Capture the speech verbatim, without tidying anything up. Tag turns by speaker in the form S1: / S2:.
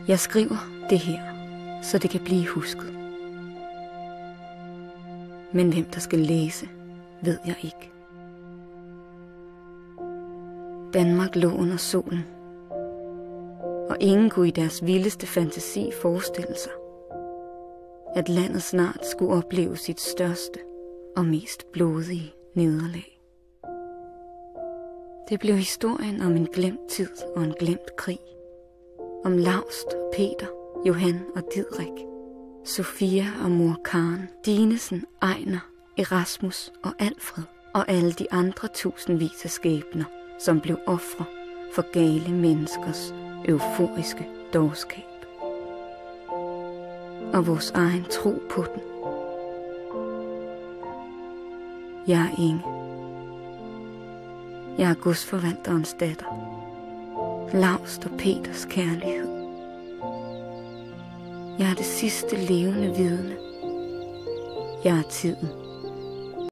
S1: Jeg skriver det her, så det kan blive husket. Men hvem der skal læse, ved jeg ikke. Danmark lå under solen, og ingen kunne i deres vildeste fantasi forestille sig, at landet snart skulle opleve sit største og mest blodige nederlag. Det blev historien om en glemt tid og en glemt krig. Om Laust, Peter, Johan og Didrik, Sofia og mor Karen, Dinesen, Ejner, Erasmus og Alfred og alle de andre tusindvis af skæbner, som blev ofre for gale menneskers euforiske dårskab. Og vores egen tro på den. Jeg er Inge. Jeg er godsforvalterens datter. Laust og Peters kærlighed. Jeg er det sidste levende vidne. Jeg er tiden.